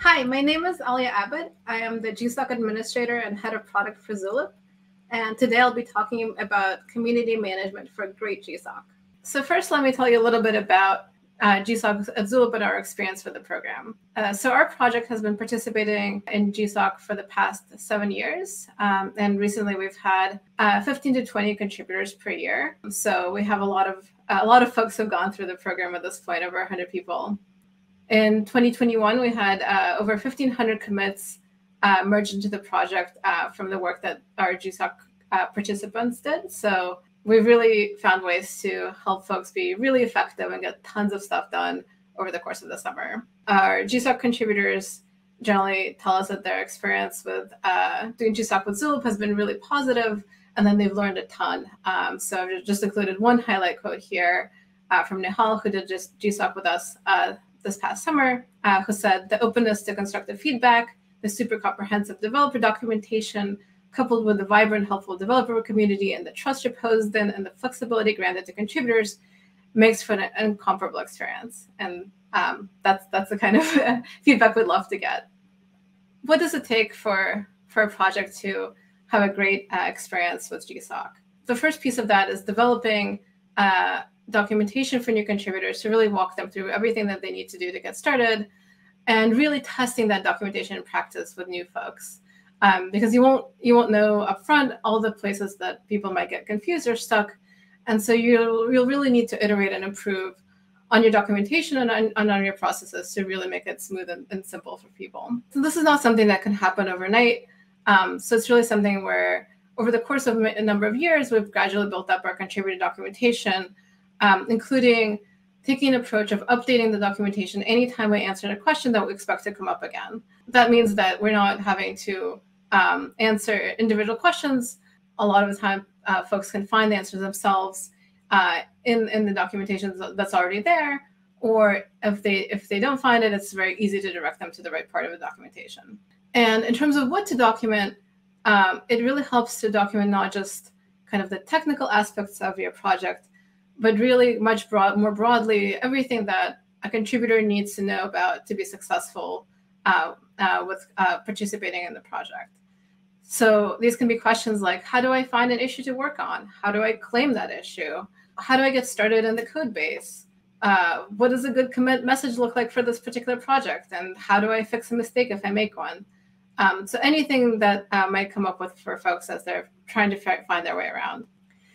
Hi, my name is Alia Abbott. I am the GSoC administrator and head of product for Zulip. And today I'll be talking about community management for great GSoC. So first, let me tell you a little bit about GSoC at Zulip and our experience with the program. So our project has been participating in GSoC for the past 7 years. And recently we've had 15 to 20 contributors per year. So we have a lot of folks who have gone through the program at this point, over 100 people. In 2021, we had over 1,500 commits merged into the project from the work that our GSoC participants did. So we've really found ways to help folks be really effective and get tons of stuff done over the course of the summer. Our GSoC contributors generally tell us that their experience with doing GSoC with Zulip has been really positive, and then they've learned a ton. So I've just included one highlight quote here from Nihal, who did just GSoC with us this past summer, who said, "The openness to constructive feedback, the super comprehensive developer documentation, coupled with the vibrant, helpful developer community and the trust reposed in and the flexibility granted to contributors makes for an incomparable experience." And that's the kind of feedback we'd love to get. What does it take for a project to have a great experience with GSoC? The first piece of that is developing documentation for new contributors to really walk them through everything that they need to do to get started, and really testing that documentation in practice with new folks. Because you won't know upfront all the places that people might get confused or stuck. And so you'll really need to iterate and improve on your documentation and on your processes to really make it smooth and simple for people. So this is not something that can happen overnight. So it's really something where over the course of a number of years, we've gradually built up our contributor documentation, including taking an approach of updating the documentation anytime we answer a question that we expect to come up again. That means that we're not having to answer individual questions. A lot of the time, folks can find the answers themselves in the documentation that's already there, or if they don't find it, it's very easy to direct them to the right part of the documentation. And in terms of what to document, it really helps to document not just kind of the technical aspects of your project, but really more broadly, everything that a contributor needs to know about to be successful with participating in the project. So these can be questions like, how do I find an issue to work on? How do I claim that issue? How do I get started in the code base? What does a good commit message look like for this particular project? And how do I fix a mistake if I make one? So anything that might come up with for folks as they're trying to find their way around.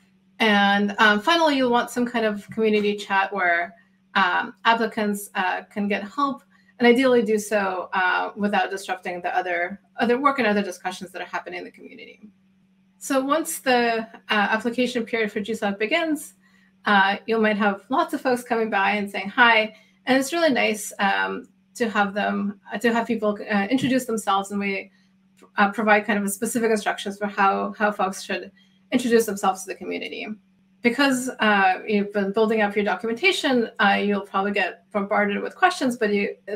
And finally, you'll want some kind of community chat where applicants can get help, and ideally do so without disrupting the other work and other discussions that are happening in the community. So once the application period for GSoC begins, you might have lots of folks coming by and saying hi, and it's really nice to have people introduce themselves, and we provide kind of specific instructions for how folks should introduce themselves to the community. Because you've been building up your documentation, you'll probably get bombarded with questions, but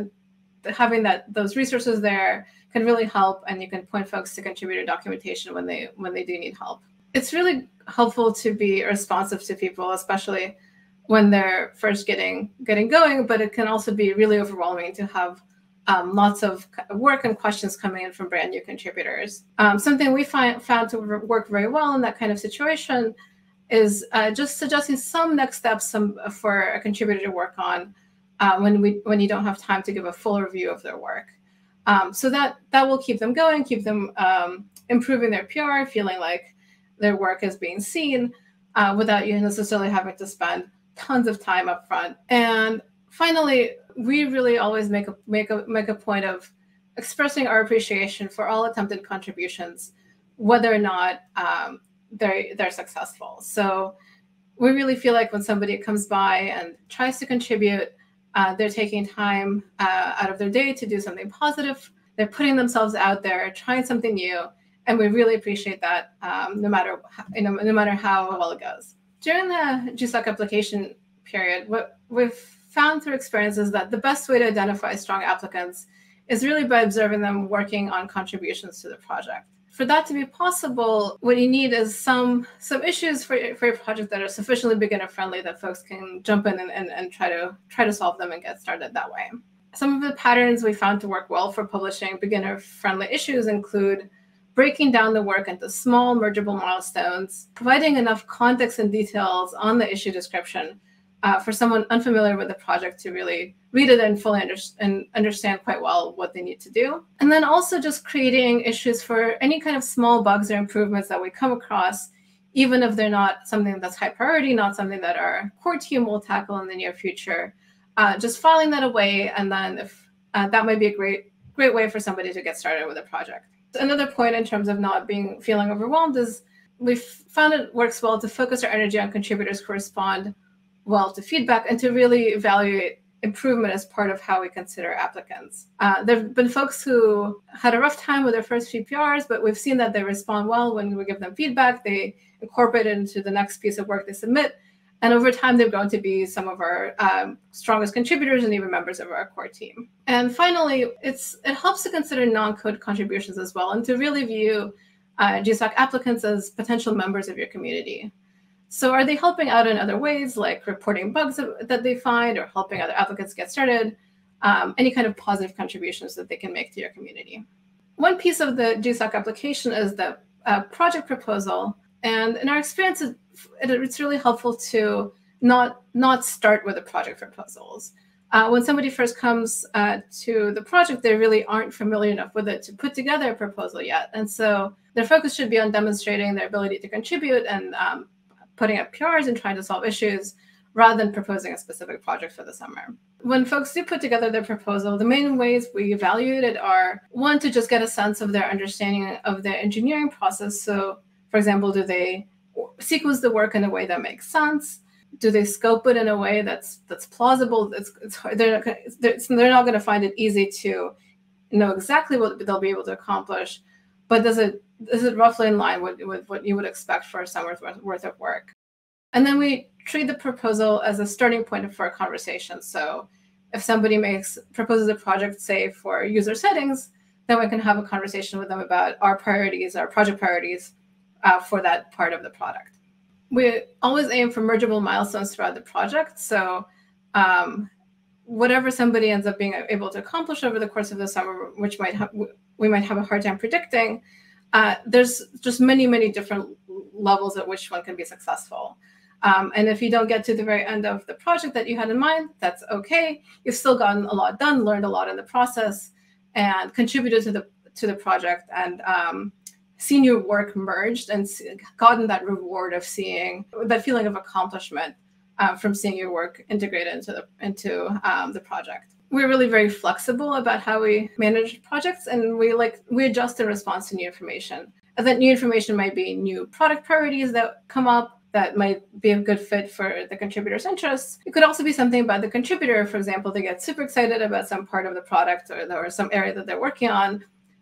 having those resources there can really help, and you can point folks to contributor documentation when they do need help. It's really helpful to be responsive to people, especially when they're first getting going, but it can also be really overwhelming to have lots of work and questions coming in from brand new contributors. Something we found to work very well in that kind of situation is just suggesting some next steps for a contributor to work on when you don't have time to give a full review of their work. So that will keep them going, keep them improving their PR, feeling like their work is being seen without you necessarily having to spend tons of time up front. And finally, we really always make a point of expressing our appreciation for all attempted contributions, whether or not they're successful. So we really feel like when somebody comes by and tries to contribute, they're taking time out of their day to do something positive. They're putting themselves out there, trying something new, and we really appreciate that no matter how well it goes. During the GSoC application period, what we've found through experience is that the best way to identify strong applicants is really by observing them working on contributions to the project. For that to be possible, what you need is some issues for your project that are sufficiently beginner friendly that folks can jump in and try to solve them and get started that way. Some of the patterns we found to work well for publishing beginner-friendly issues include breaking down the work into small mergeable milestones, providing enough context and details on the issue description for someone unfamiliar with the project to really read it and fully understand quite well what they need to do. And then also just creating issues for any kind of small bugs or improvements that we come across, even if they're not something that's high priority, not something that our core team will tackle in the near future. Just filing that away, and then if that might be a great way for somebody to get started with a project. Another point in terms of not feeling overwhelmed is we've found it works well to focus our energy on contributors who respond well to feedback and to really evaluate improvement as part of how we consider applicants. There have been folks who had a rough time with their first few PRs, but we've seen that they respond well when we give them feedback. They incorporate it into the next piece of work they submit. And over time, they've grown to be some of our strongest contributors and even members of our core team. And finally, it helps to consider non-code contributions as well, and to really view GSoC applicants as potential members of your community. So are they helping out in other ways, like reporting bugs that they find or helping other applicants get started? Any kind of positive contributions that they can make to your community. One piece of the GSoC application is the project proposal. And in our experience, it's really helpful to not start with the project proposals. When somebody first comes to the project, they really aren't familiar enough with it to put together a proposal yet. And so their focus should be on demonstrating their ability to contribute and putting up PRs and trying to solve issues rather than proposing a specific project for the summer. When folks do put together their proposal, the main ways we evaluate it are, one, to just get a sense of their understanding of the engineering process. So, for example, do they sequence the work in a way that makes sense? Do they scope it in a way that's plausible? They're not going to find it easy to know exactly what they'll be able to accomplish, but is it roughly in line with what you would expect for a summer's worth of work? And then we treat the proposal as a starting point for a conversation. So if somebody proposes a project, say, for user settings, then we can have a conversation with them about our project priorities for that part of the product. We always aim for mergeable milestones throughout the project. So whatever somebody ends up being able to accomplish over the course of the summer, which we might have a hard time predicting, there's just many, many different levels at which one can be successful. And if you don't get to the very end of the project that you had in mind, that's okay. You've still gotten a lot done, learned a lot in the process, and contributed to the project, and seen your work merged and gotten that reward of seeing that feeling of accomplishment from seeing your work integrated into the project. We're really very flexible about how we manage projects, and we adjust in response to new information. And that new information might be new product priorities that come up that might be a good fit for the contributor's interests. It could also be something about the contributor. For example, they get super excited about some part of the product or some area that they're working on,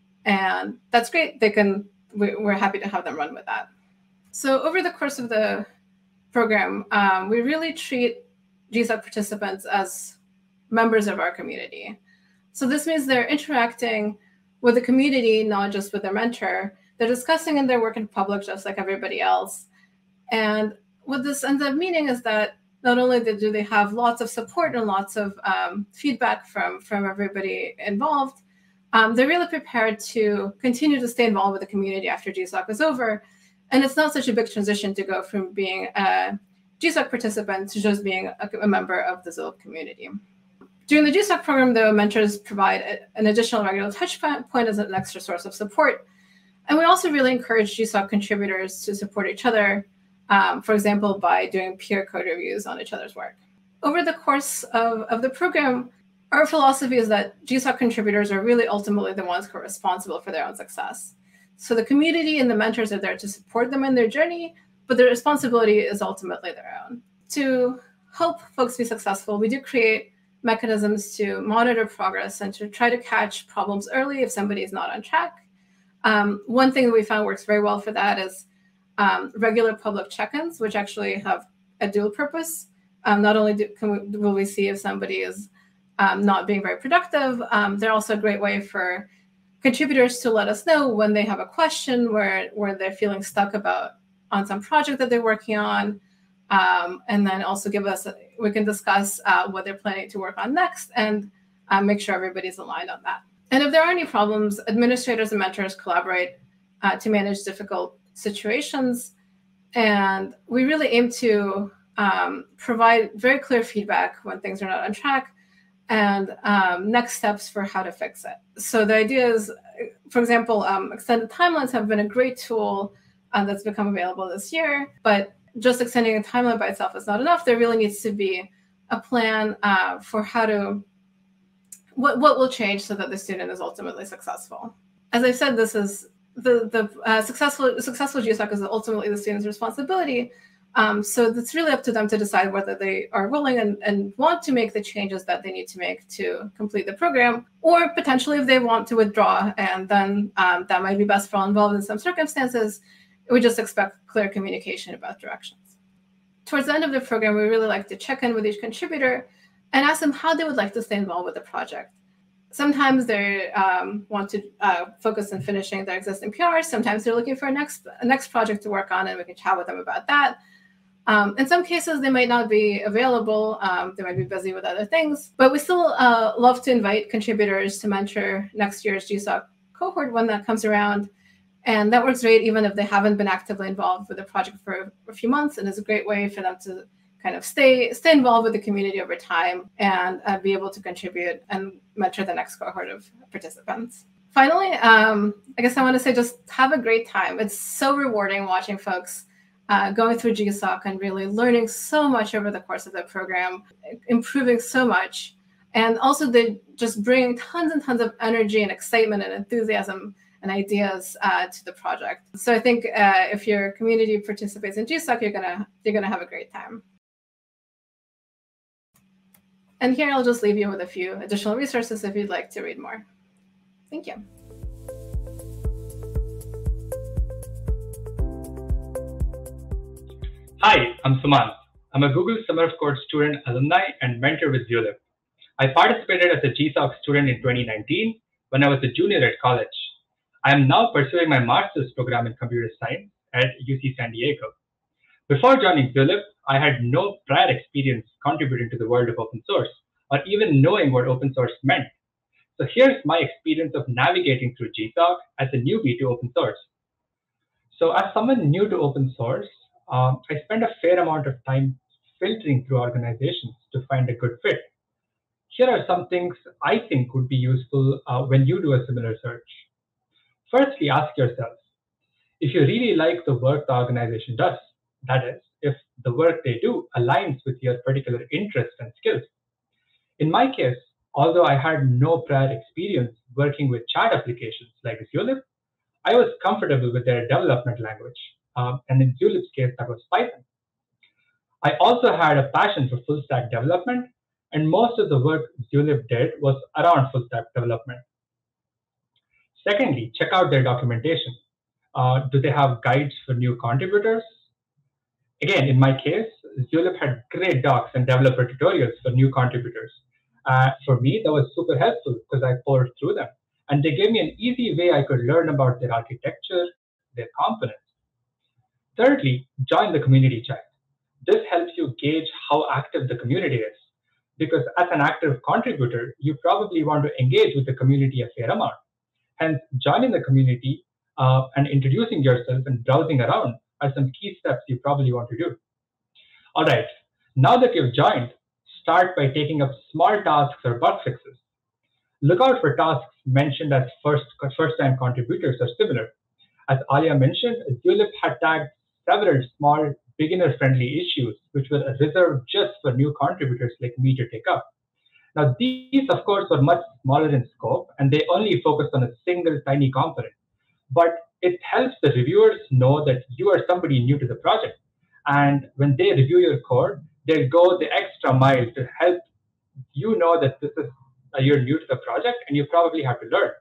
and that's great. We're happy to have them run with that. So over the course of the program, we really treat GSoC participants as members of our community. So this means they're interacting with the community, not just with their mentor. They're discussing in their work in public just like everybody else. And what this ends up meaning is that not only do they have lots of support and lots of feedback from everybody involved, they're really prepared to continue to stay involved with the community after GSoC is over. And it's not such a big transition to go from being a GSoC participant to just being a member of the Zulip community. During the GSoC program, the mentors provide an additional regular touch point as an extra source of support. And we also really encourage GSoC contributors to support each other, for example, by doing peer code reviews on each other's work. Over the course of the program, our philosophy is that GSoC contributors are really ultimately the ones who are responsible for their own success. So the community and the mentors are there to support them in their journey, but their responsibility is ultimately their own. To help folks be successful, we do create mechanisms to monitor progress and to try to catch problems early if somebody is not on track. One thing that we found works very well for that is regular public check-ins, which actually have a dual purpose. Not only will we see if somebody is not being very productive, they're also a great way for contributors to let us know when they have a question where they're feeling stuck on some project that they're working on, and then also we can discuss what they're planning to work on next, and make sure everybody's aligned on that. And if there are any problems, administrators and mentors collaborate to manage difficult situations. And we really aim to provide very clear feedback when things are not on track and next steps for how to fix it. So the idea is, for example, extended timelines have been a great tool that's become available this year, but just extending a timeline by itself is not enough. There really needs to be a plan for how to, what will change so that the student is ultimately successful. As I've said, this is the successful GSoC is ultimately the student's responsibility. So it's really up to them to decide whether they are willing and want to make the changes that they need to make to complete the program, or potentially if they want to withdraw, and then that might be best for all involved in some circumstances. We just expect clear communication about directions. Towards the end of the program, we really like to check in with each contributor and ask them how they would like to stay involved with the project. Sometimes they want to focus on finishing their existing PRs. Sometimes they're looking for a next project to work on, and we can chat with them about that. In some cases, they might not be available. They might be busy with other things. But we still love to invite contributors to mentor next year's GSoC cohort when that comes around. And that works great even if they haven't been actively involved with the project for a few months. And it's a great way for them to kind of stay involved with the community over time and be able to contribute and mentor the next cohort of participants. Finally, I guess I want to say just have a great time. It's so rewarding watching folks going through GSoC and really learning so much over the course of the program, improving so much. And also they just bring tons and tons of energy and excitement and enthusiasm and ideas to the project. So I think if your community participates in GSoC, you're gonna have a great time. And here I'll just leave you with a few additional resources if you'd like to read more. Thank you. Hi, I'm Sumant. I'm a Google Summer of Code student, alumni, and mentor with Zulip. I participated as a GSoC student in 2019 when I was a junior at college. I am now pursuing my master's program in computer science at UC San Diego. Before joining Zulip, I had no prior experience contributing to the world of open source, or even knowing what open source meant. So here's my experience of navigating through GSoC as a newbie to open source. So as someone new to open source, I spend a fair amount of time filtering through organizations to find a good fit. Here are some things I think would be useful when you do a similar search. Firstly, ask yourself, if you really like the work the organization does, that is, if the work they do aligns with your particular interests and skills. In my case, although I had no prior experience working with chat applications like Zulip, I was comfortable with their development language. And in Zulip's case, that was Python. I also had a passion for full stack development, and most of the work Zulip did was around full stack development. Secondly, check out their documentation. Do they have guides for new contributors? Again, in my case, Zulip had great docs and developer tutorials for new contributors. For me, that was super helpful because I poured through them. And they gave me an easy way I could learn about their architecture, their components. Thirdly, join the community chat. This helps you gauge how active the community is. Because as an active contributor, you probably want to engage with the community a fair amount. Hence, joining the community and introducing yourself and browsing around are some key steps you probably want to do. All right, now that you've joined, start by taking up small tasks or bug fixes. Look out for tasks mentioned as first-time contributors or similar. As Alia mentioned, Zulip had tagged several small beginner-friendly issues which were reserved just for new contributors like me to take up. Now, these, of course, were much smaller in scope, and they only focused on a single tiny component. But it helps the reviewers know that you are somebody new to the project. And when they review your code, they'll go the extra mile to help you know that you're new to the project and you probably have to learn.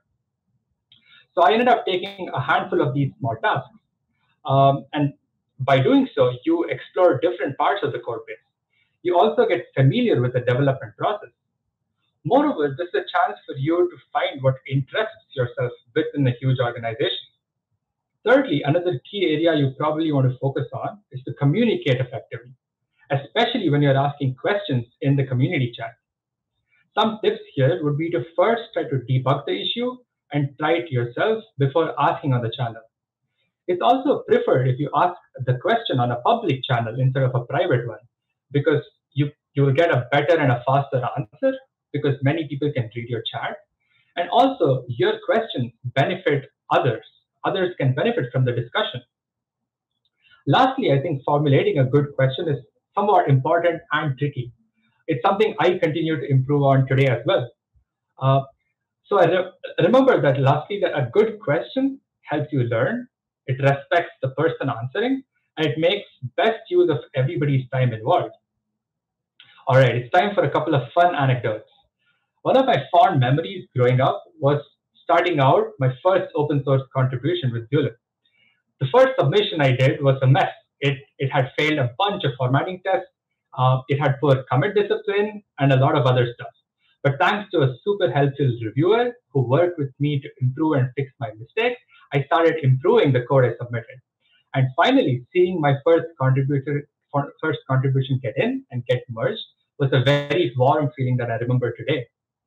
So I ended up taking a handful of these small tasks. And by doing so, you explore different parts of the code base. You also get familiar with the development process. Moreover, this is a chance for you to find what interests yourself within a huge organization. Thirdly, another key area you probably want to focus on is to communicate effectively, especially when you're asking questions in the community chat. Some tips here would be to first try to debug the issue and try it yourself before asking on the channel. It's also preferred if you ask the question on a public channel instead of a private one, because you will get a better and a faster answer because many people can read your chat. And also, your questions benefit others. Others can benefit from the discussion. Lastly, I think formulating a good question is somewhat important and tricky. It's something I continue to improve on today as well. So I remember that lastly, that a good question helps you learn, it respects the person answering, and it makes best use of everybody's time involved. All right, it's time for a couple of fun anecdotes. One of my fond memories growing up was starting out my first open source contribution with Zulip. The first submission I did was a mess. It had failed a bunch of formatting tests. It had poor commit discipline and a lot of other stuff. But thanks to a super helpful reviewer who worked with me to improve and fix my mistakes, I started improving the code I submitted. And finally, seeing my first contribution get in and get merged was a very warm feeling that I remember today.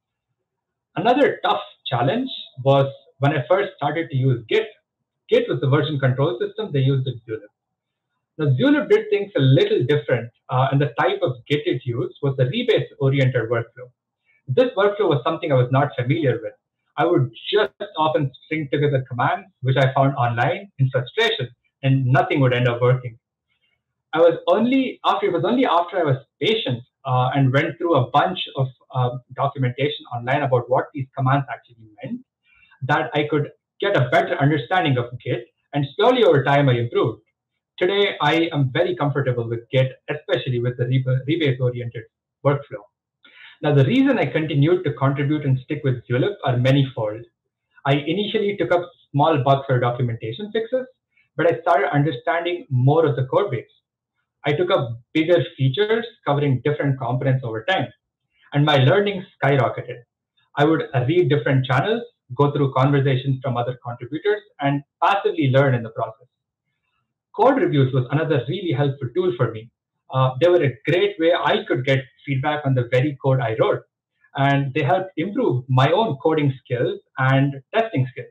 Another tough challenge was when I first started to use Git. Git was the version control system they used at Zulip. Now, Zulip did things a little different, and the type of Git it used was a rebase-oriented workflow. This workflow was something I was not familiar with. I would just often string together commands, which I found online in frustration, and nothing would end up working. It was only after I was patient and went through a bunch of documentation online about what these commands actually meant that I could get a better understanding of Git, and slowly over time I improved. Today, I am very comfortable with Git, especially with the rebase-oriented workflow. Now, the reason I continued to contribute and stick with Zulip are manifold. I initially took up small bugs for documentation fixes, but I started understanding more of the code base. I took up bigger features covering different components over time, and my learning skyrocketed. I would read different channels, go through conversations from other contributors, and passively learn in the process. Code reviews was another really helpful tool for me. They were a great way I could get feedback on the very code I wrote, and they helped improve my own coding skills and testing skills.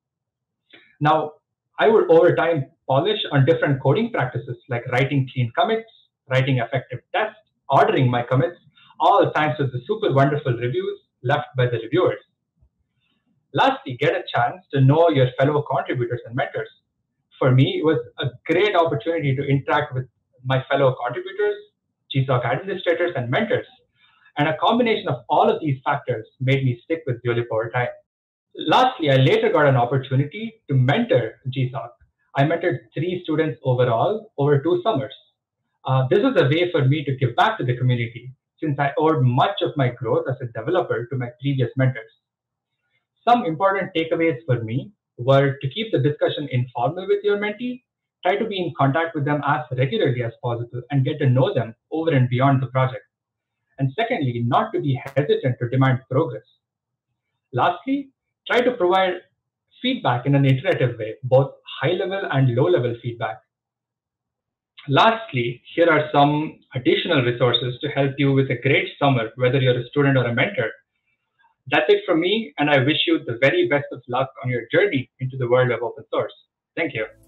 Now, I would over time polish on different coding practices like writing clean commits, writing effective tests, ordering my commits, all thanks to the super wonderful reviews left by the reviewers. Lastly, get a chance to know your fellow contributors and mentors. For me, it was a great opportunity to interact with my fellow contributors, GSoC administrators, and mentors. And a combination of all of these factors made me stick with Zulip over time. Lastly, I later got an opportunity to mentor GSoC. I mentored 3 students overall over 2 summers. This was a way for me to give back to the community since I owed much of my growth as a developer to my previous mentors. Some important takeaways for me were to keep the discussion informal with your mentee, try to be in contact with them as regularly as possible and get to know them over and beyond the project. And secondly, not to be hesitant to demand progress. Lastly, try to provide feedback in an iterative way, both high-level and low-level feedback. Lastly, here are some additional resources to help you with a great summer, whether you're a student or a mentor. That's it from me, and I wish you the very best of luck on your journey into the world of open source. Thank you.